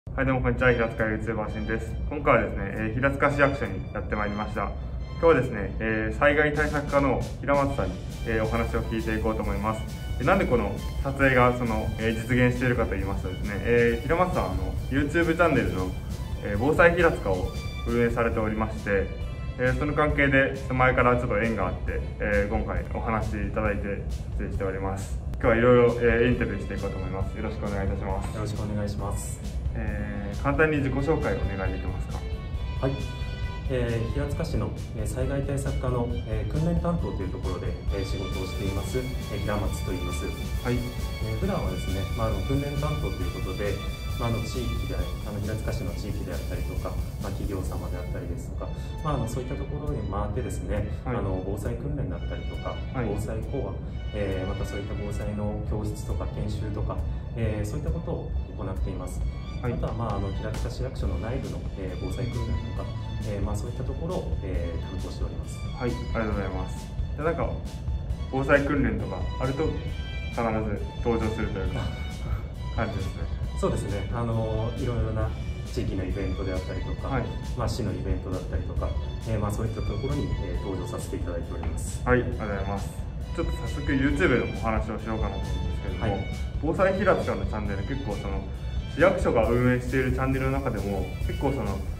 はい、どうもこんにちは。平塚 YouTuber しんです。今回はですね、平塚市役所にやってまいりました。今日はですね、災害対策課の平松さんに、お話を聞いていこうと思います。なんでこの撮影が実現しているかと言いますとですね、平松さんYouTube チャンネルの、防災平塚を運営されておりまして、その関係で前からちょっと縁があって、今回お話いただいて撮影しております。今日はいろいろインタビューしていこうと思います。よろしくお願いいたします。 よろしくお願いします。 簡単に自己紹介をお願いできますか。 はい、平塚市の災害対策課の訓練担当というところで仕事をしています平松と言います。はい、普段はですね、訓練担当ということで、地域で平塚市の地域であったりとか、企業様であったりですとか、そういったところに回ってですね、はい、防災訓練だったりとか、はい、防災講話、またそういった防災の教室とか研修とか、そういったことを行っています。はい、あとは、平塚市役所の内部の、防災訓練とか、そういったところを、担当しております。 はい、ありがとうございます。なんか防災訓練とかあると必ず登場するというか感じですね。 そうですね。いろいろな地域のイベントであったりとか、はい、市のイベントだったりとか、そういったところに、登場させていただいております。 はい、ありがとうございます。ちょっと早速 YouTube のお話をしようかなと思うんですけれども、はい、防災平塚のチャンネル、結構市役所が運営しているチャンネルの中でも結構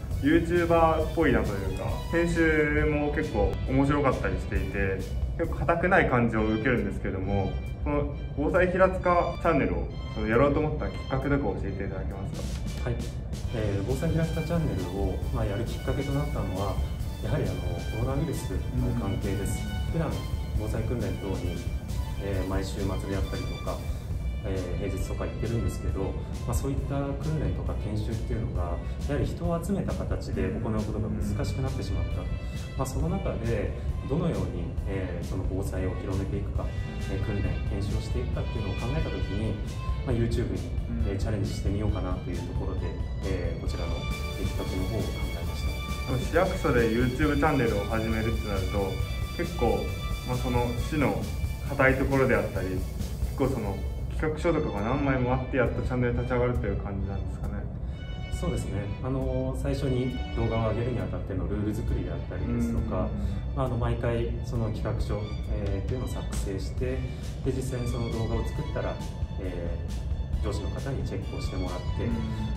YouTuber っぽいなというか、編集も結構面白かったりしていて、結構硬くない感じを受けるんですけども、この防災平塚チャンネルをやろうと思ったきっかけとか教えていただけますか。 はい、防災平塚チャンネルを、やるきっかけとなったのは、やはりコロナウイルスの関係です。普段防災訓練等に、毎週末であったりとか、平日とか行ってるんですけど、そういった訓練とか研修っていうのがやはり人を集めた形で行うことが難しくなってしまった、その中でどのように、その防災を広めていくか、訓練研修をしていくかっていうのを考えた時に、YouTube に、チャレンジしてみようかなというところで、こちらのきっかけの方を考えました。 市役所で YouTube チャンネルを始めるってなると結構、その市の硬いところであったり、結構企画書とかが何枚もあってやっとチャンネル立ち上がるという感じなんですかね。 そうですね。最初に動画を上げるにあたってのルール作りであったりですとか、毎回その企画書、っていうのを作成して、で実際にその動画を作ったら、上司の方にチェックをしてもらって、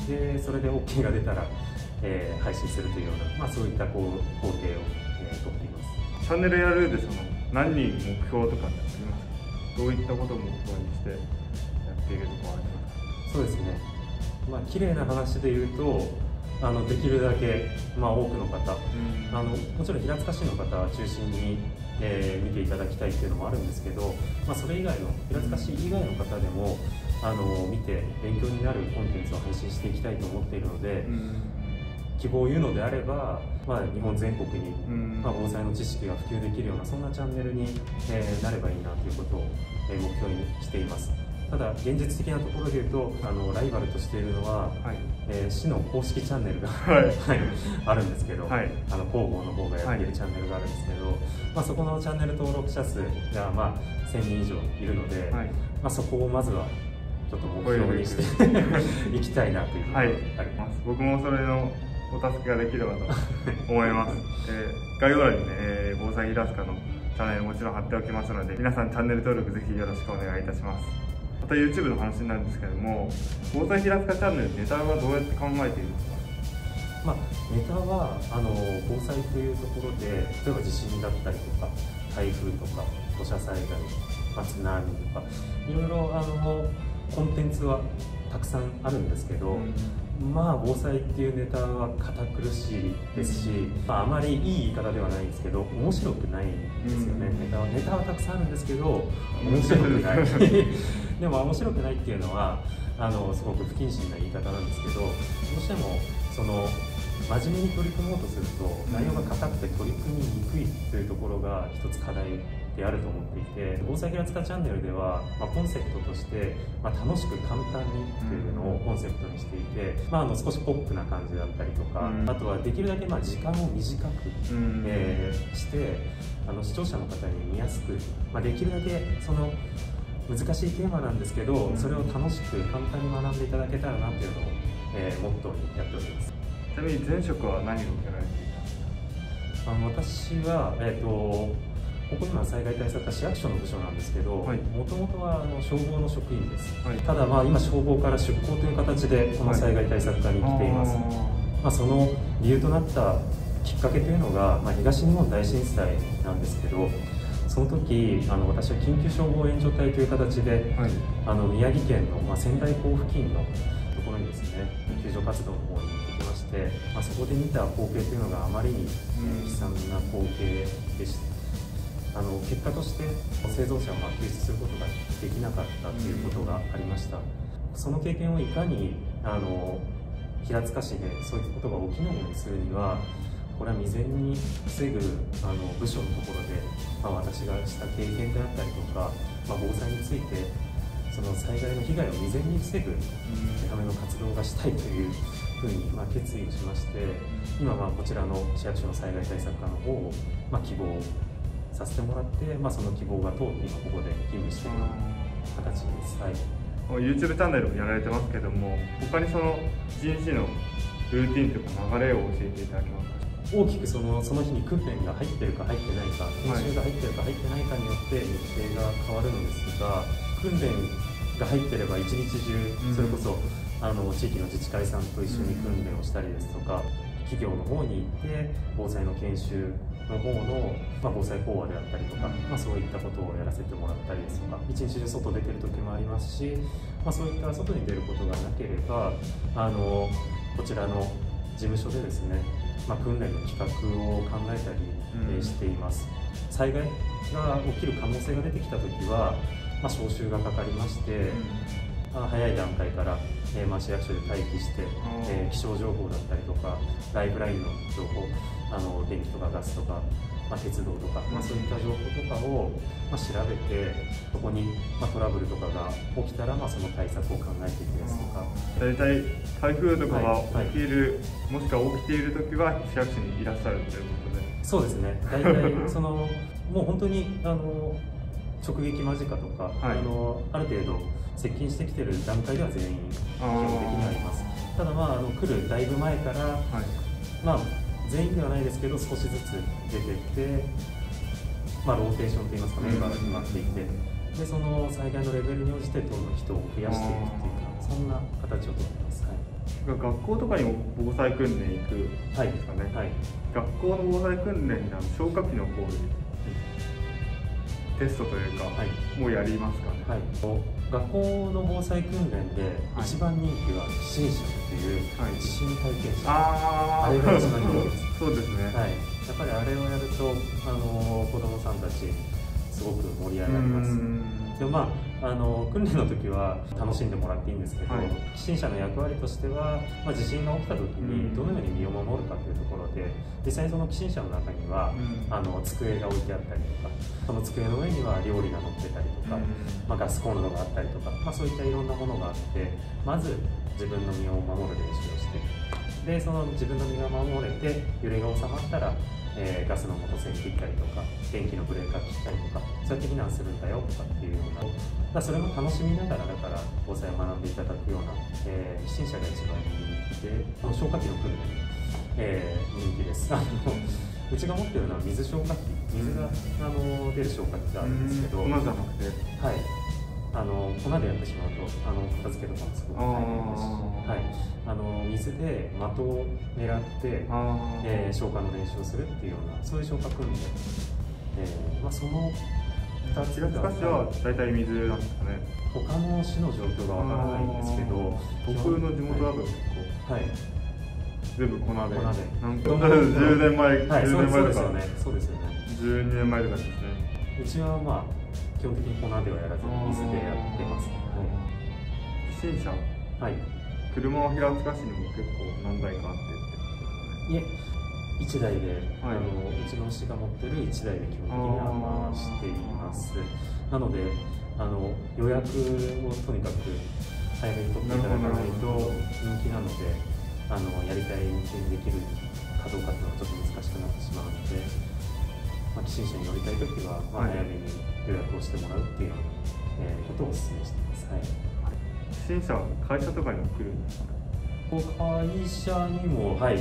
でそれで OK が出たら、配信するというような、そういった工程を、とっています。 チャンネルやるで何人目標とかってありますか。どういったことを目標にしてやっているところはありますか。 そうですね。綺麗な話で言うと、できるだけ、多くの方、もちろん平塚市の方を中心に、見ていただきたいっていうのもあるんですけど、それ以外の平塚市以外の方でも見て勉強になるコンテンツを配信していきたいと思っているので、希望を言うのであれば、日本全国に、防災の知識が普及できるようなそんなチャンネルに、なればいいなということを、目標にしています。ただ現実的なところでいうとライバルとしているのは、市の公式チャンネルがあるんですけど、広報の方がやっているチャンネルがあるんですけど、そこのチャンネル登録者数が1000人以上いるので、そこをまずはちょっと目標にしていきたいなというのがあります。 僕もそれのお助けができればと思います。概要欄にね、防災平塚のチャンネルもちろん貼っておきますので、皆さんチャンネル登録ぜひよろしくお願いいたします。また YouTube の話になるんですけども、防災平塚チャンネルネタはどうやって考えていますか。 ネタは防災というところで、例えば地震だったりとか台風とか土砂災害、津波とかいろいろコンテンツはたくさんあるんですけど、防災っていうネタは堅苦しいですし、あまりいい言い方ではないんですけど面白くないんですよね。ネタはたくさんあるんですけど面白くないでも面白くないっていうのはすごく不謹慎な言い方なんですけど、どうしても真面目に取り組もうとすると内容が硬くて取り組みにくいというところが一つ課題であると思っていて、防災平塚チャンネルでは、コンセプトとして、楽しく簡単にというのをコンセプトにしていて、少しポップな感じだったりとか、あとはできるだけ時間を短く、して視聴者の方に見やすく、できるだけ難しいテーマなんですけど、それを楽しく簡単に学んでいただけたらなというのをモットーにやっております。 ちなみに前職は何をやられていたんですか？ 私は、ここ今災害対策課市役所の部署なんですけど、もともとは消防の職員です、ただ今消防から出向という形でこの災害対策課に来ています、その理由となったきっかけというのが、東日本大震災なんですけど、その時私は緊急消防援助隊という形で、宮城県の、仙台港付近のところにですね救助活動の方に行ってきまして、そこで見た光景というのがあまりに悲惨な光景でした。結果として生存者を救出することができなかったということがありました。その経験をいかに平塚市でそういったことが起きないようにするには、これは未然に防ぐ部署のところで、私がした経験であったりとか、防災についてその災害の被害を未然に防ぐための活動がしたいというふうに決意をしまして、今こちらの市役所の災害対策課の方を希望させてもらって、その希望が通って今ここで勤務している形です。 YouTube チャンネルをやられてますけども、他にその1日のルーティンというか流れを教えていただけますか？ 大きくその日に訓練が入ってるか入ってないか、研修が入ってるか入ってないかによって日程が変わるのですが、訓練が入ってれば一日中、それこそ地域の自治会さんと一緒に訓練をしたりですとか、企業の方に行って防災の研修の方の、防災講話であったりとか、そういったことをやらせてもらったりですとか、一日中外出てる時もありますし、そういった外に出ることがなければこちらの事務所でですね、訓練の企画を考えたり、しています。災害が起きる可能性が出てきた時は、招集がかかりまして、早い段階から、市役所で待機して、気象情報だったりとかライフラインの情報、電気とかガスとか、鉄道とか、そういった情報とかを、調べて、そこに、トラブルとかが起きたら、その対策を考えていくですとか。 大体台風とかが起きる、もしくは起きている時は市役所にいらっしゃるということで。 そうですね。大体もう本当に直撃間近とか、ある程度接近してきている段階では全員基本的にあります。ただ来るだいぶ前から、全員ではないですけど少しずつ出てきて、ローテーションといいますか、メンバーが決まっていて、でその災害のレベルに応じてどんどん人を増やしていくっていうか、そんな形をとってます。 学校とかにも防災訓練行くんですかね。学校の防災訓練に消火器の方でテストというか、もうやりますかね。 学校の防災訓練で一番人気は不審者っていう地震体験者、あれが一番人気です。 そうですね。 やっぱりあれをやると子どもさんたちすごく盛り上がります。でも訓練の時は楽しんでもらっていいんですけど、不審者の役割としては、地震が起きた時にどのように身を守るかというところで、実際にその不審者の中には、机が置いてあったりとか、その机の上には料理が乗ってたりとか、ガスコンロがあったりとか、そういったいろんなものがあって、まず自分の身を守る練習をして、でその自分の身が守れて揺れが収まったら、ガスの元栓切ったりとか、電気のブレーカー切ったりとか、そうやって避難するんだよとかっていうような、それも楽しみながら防災を学んでいただくような、不審者が一番人気で、消火器の訓練、人気です。うちが持ってるのは水消火器、水が出る消火器があるんですけど、 粉じゃなくて、 粉でやってしまうと片付けとかもすごく大変ですし、水で的を狙って消火の練習をするっていうような、そういう消火訓練、その2つが、 平塚市は大体水なんですかね。 他の市の状況がわからないんですけど、 僕の地元だと結構、全部粉で、10年前とか、 そうですよね、 12年前とかですね。 うちは基本的に粉ではやらずに水でやってます。 不審者、車は平塚市にも結構何台かあっていえ、1台で、うちの市が持ってる1台で基本的には回しています。なので予約をとにかく早めに取っていただかないと人気なので、やりたい日程にできるかどうかっていうのはちょっと難しくなってしまうので、寄進者に乗りたいときは早めに予約をしてもらうっていうようなことをお勧めしています。 不審者は会社とかにも来るんですか？ 会社にも、はい、行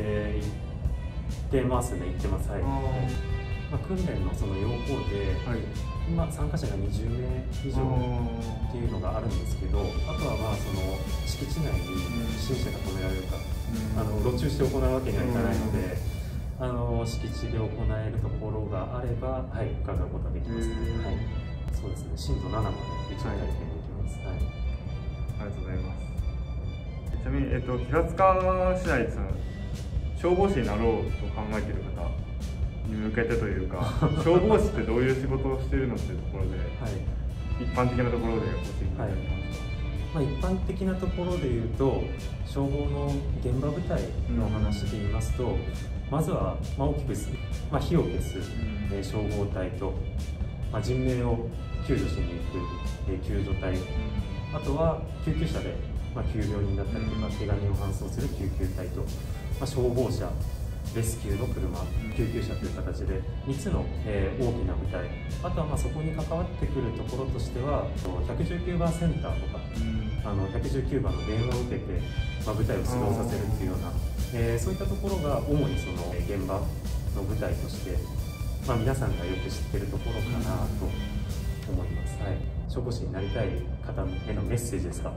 ってますね、行ってます。はい。訓練のその要項で、今参加者が20名以上っていうのがあるんですけど、あとはその敷地内に不審者が止められるか、路駐して行うわけにはいかないので、敷地で行えるところがあれば、はい、伺うことができます。はい、そうですね、震度7まで一応体験できます。はい、 ありがとうございます。ちなみに、平塚市内で消防士になろうと考えている方に向けてというか、消防士ってどういう仕事をしているのっていうところで、一般的なところで教えていただけますか。 一般的なところでいうと、消防の現場部隊の話で言いますと、まずは大きく火を消す、消防隊と、人命を救助しに行く、救助隊、あとは救急車で、急病人だったりとか、怪我人を搬送する救急隊と、消防車、レスキューの車、救急車という形で3つの、大きな部隊、あとはそこに関わってくるところとしては、119番センターとか、119番の電話を受けて、部隊を出動させるっていうような、そういったところが主にその現場の部隊として、皆さんがよく知ってるところかなと思います。はい、消防士になりたい方へのメッセージですか。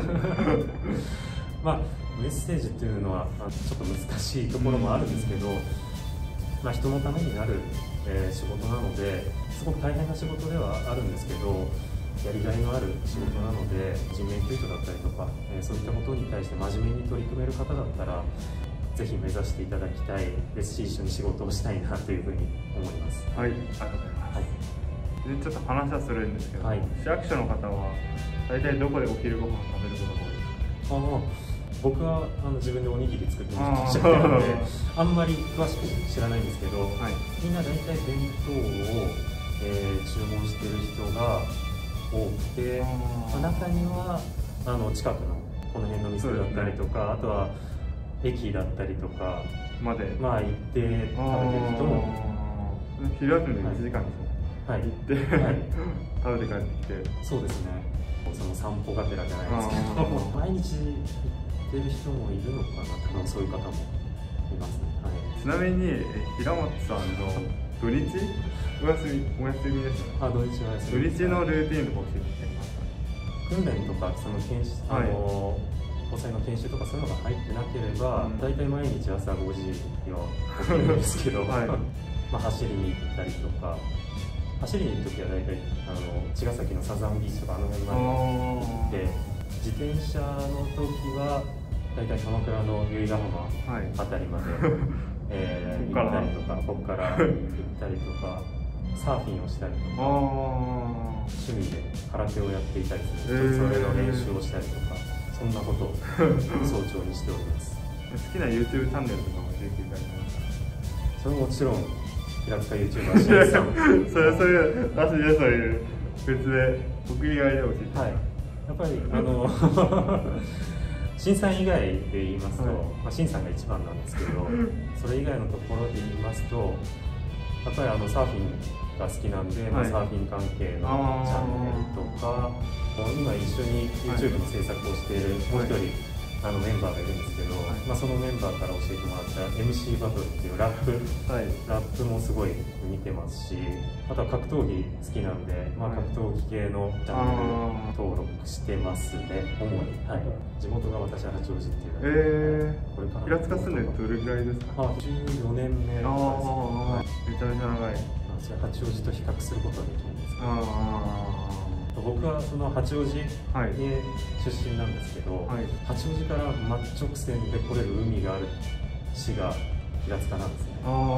メッセージというのはちょっと難しいところもあるんですけど、人のためになる、仕事なのですごく大変な仕事ではあるんですけど、やりがいのある仕事なので、人命救助だったりとか、そういったことに対して真面目に取り組める方だったらぜひ目指していただきたいですし、一緒に仕事をしたいなというふうに思います。 はい、ありがとうございます。でちょっと話はするんですけど、市役所の方は大体どこでお昼ご飯を食べることが多いですか。 僕は自分でおにぎり作ってる人なので、あんまり詳しく知らないんですけど、みんな大体弁当を、注文してる人が多くて、中には近くのこの辺の店だったりとか、あとは駅だったりとかまで行って食べてる人も、 昼休みで1時間ですね。行って食べて帰ってきて、 そうですね、その散歩がてらじゃないですけど、毎日行ってる人もいるのかな、多分そういう方もいますね。 ちなみに平松さんの土日お休みですよね。 土日は休み。 土日のルーティンとか教えていただけますか。 訓練とかその研修、防災の研修とかそういうのが入ってなければ、大体毎日朝5時には起きるんですけど、走りに行ったりとか、走りに行く時は大体茅ヶ崎のサザンビーチとか辺まで行って、自転車の時は大体鎌倉の由比ヶ浜あたりまで、行ったりとか、ここから行ったりとか、サーフィンをしたりとか、趣味で空手をやっていたりする、それの練習をしたりとか、そんなことを早朝にしております。 好きな YouTube チャンネルとかも教えていただけますか。 それもちろん平塚 YouTuber しんさんそれらしいです。そういう別で僕以外で教えて、 やっぱりしんさん以外で言いますと、しんさんが一番なんですけど、それ以外のところで言いますと、やっぱりサーフィンが好きなんで、サーフィン関係のチャンネルとか、今一緒に YouTube の制作をしているもう一人メンバーがいるんですけど、そのメンバーから教えてもらった MC バトルっていうラップもすごい見てますし、あとは格闘技好きなんで、格闘技系のチャンネル登録してますね、主に。地元が私は八王子っていう。 これから平塚住んでどれぐらいですか。 14年目とかです。 めちゃめちゃ長い。 八王子と比較することはできないんですけど、僕はその八王子出身なんですけど、八王子から真直線で来れる海がある市が平塚なんですね。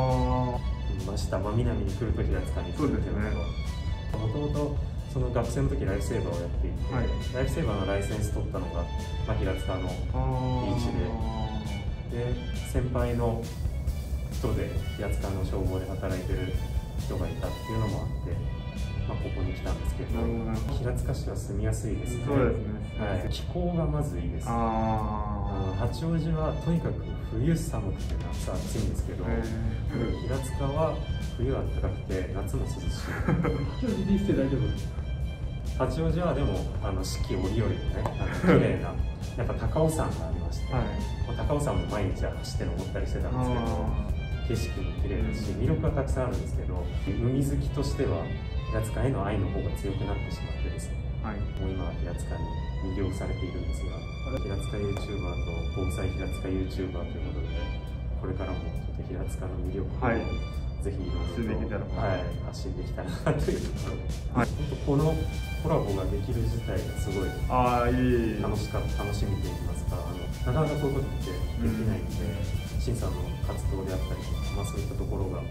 南に来ると平塚に来るんですけど、もともとその学生の時ライフセーバーをやっていて、ライフセーバーのライセンス取ったのが、平塚のビーチで、先輩の人で平塚の消防で働いてる人がいたっていうのもあって、ここに来たんですけど、平塚市は住みやすいですね。気候がまずいいです。八王子はとにかく冬寒くて夏暑いんですけど、平塚は冬は暖かくて夏も涼しい。 八王子でして大丈夫？ 八王子はでも四季折々のね、綺麗なやっぱ高尾山がありまして、高尾山も毎日は走って登ったりしてたんですけど、景色も綺麗だし魅力がたくさんあるんですけど、海好きとしては平塚への愛の方が強くなってしまってですね、もう今は平塚に魅了されているんですが、平塚 YouTuber と防災平塚 YouTuber ということで、これからもちょっと平塚の魅力を、ぜひいろいろと発信できたらなというところで、本当このコラボができる自体がすごい楽しみといいますか、なかなかこういうことってできないので、新さんの活動であったりとか、そういったところが、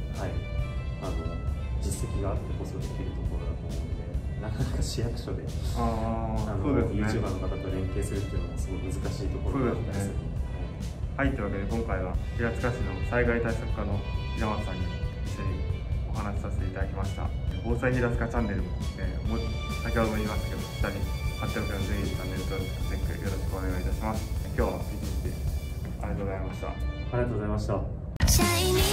実績があってこそできるところだと思うので、なかなか市役所でYouTuber の方と連携するっていうのもすごい難しいところなんです。 はい、というわけで今回は平塚市の災害対策課の平松さんに一緒にお話しさせていただきました。防災平塚チャンネルも、先ほども言いましたけど、下に貼っておくので、ぜひチャンネル登録とチェックよろしくお願いいたします。今日は一日ありがとうございました。 ありがとうございました。